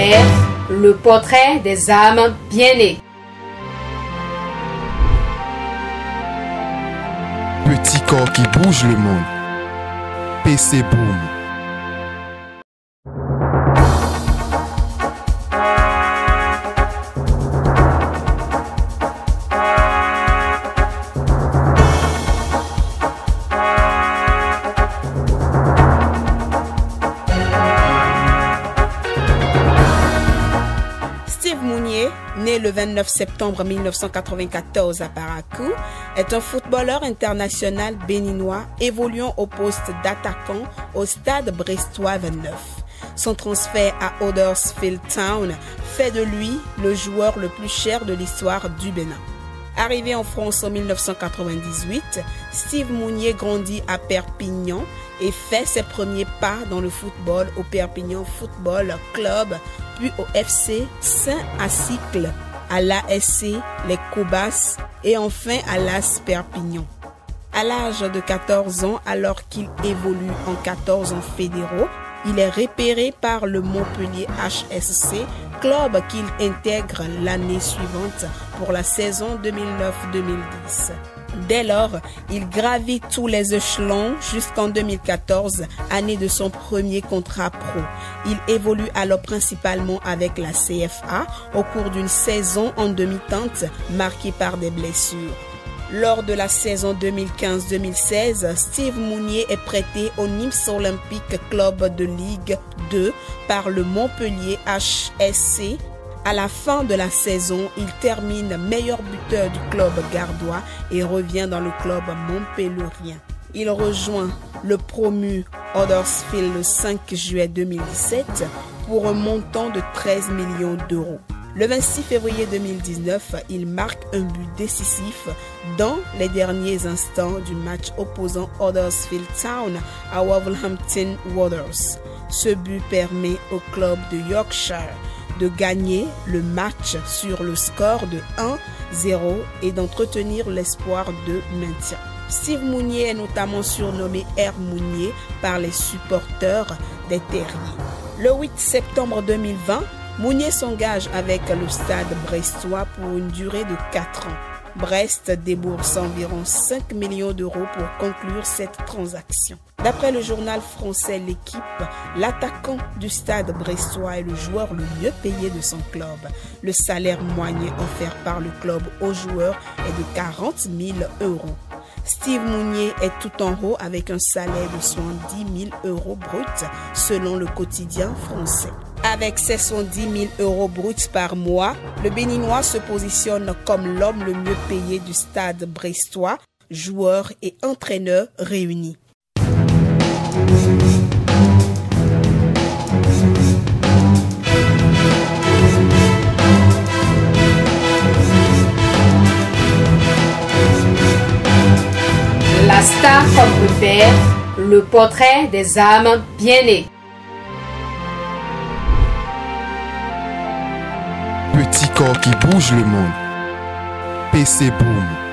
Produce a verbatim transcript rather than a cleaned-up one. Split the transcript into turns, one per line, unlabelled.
père, le portrait des âmes bien-nées.
Petit corps qui bouge le monde. P C Boom.
Steve Mounier, né le vingt-neuf septembre mille neuf cent quatre-vingt-quatorze à Parakou, est un footballeur international béninois évoluant au poste d'attaquant au Stade brestois vingt-neuf. Son transfert à Huddersfield Town fait de lui le joueur le plus cher de l'histoire du Bénin. Arrivé en France en mille neuf cent quatre-vingt-dix-huit, Steve Mounier grandit à Perpignan et fait ses premiers pas dans le football au Perpignan Football Club, puis au F C Saint-Acycle, à l'A S C Les Cobas et enfin à l'A S Perpignan. À l'âge de quatorze ans, alors qu'il évolue en quatorze ans fédéraux, il est repéré par le Montpellier H S C, club qu'il intègre l'année suivante pour la saison deux mille neuf deux mille dix. Dès lors, il gravit tous les échelons jusqu'en deux mille quatorze, année de son premier contrat pro. Il évolue alors principalement avec la C F A au cours d'une saison en demi-teinte marquée par des blessures. Lors de la saison deux mille quinze deux mille seize, Steve Mounier est prêté au Nîmes Olympique Club de Ligue deux par le Montpellier H S C. À la fin de la saison, il termine meilleur buteur du club gardois et revient dans le club montpellierien. Il rejoint le promu Huddersfield le cinq juillet deux mille dix-sept pour un montant de treize millions d'euros. Le vingt-six février deux mille dix-neuf, il marque un but décisif dans les derniers instants du match opposant Huddersfield Town à Wolverhampton Wanderers. Ce but permet au club de Yorkshire de gagner le match sur le score de un zéro et d'entretenir l'espoir de maintien. Steve Mounier est notamment surnommé R Mounier par les supporters des Terriers. Le huit septembre deux mille vingt, Mounier s'engage avec le Stade brestois pour une durée de quatre ans. Brest débourse environ cinq millions d'euros pour conclure cette transaction. D'après le journal français L'Équipe, l'attaquant du Stade brestois est le joueur le mieux payé de son club. Le salaire moyen offert par le club aux joueurs est de quarante mille euros. Steve Mounier est tout en haut avec un salaire de soixante-dix mille euros bruts selon le quotidien français. Avec ses soixante-dix mille euros bruts par mois, le Béninois se positionne comme l'homme le mieux payé du Stade brestois, joueurs et entraîneurs réunis.
La star comme repère, le portrait des âmes bien-nées.
Petit corps qui bouge le monde. P C Boom.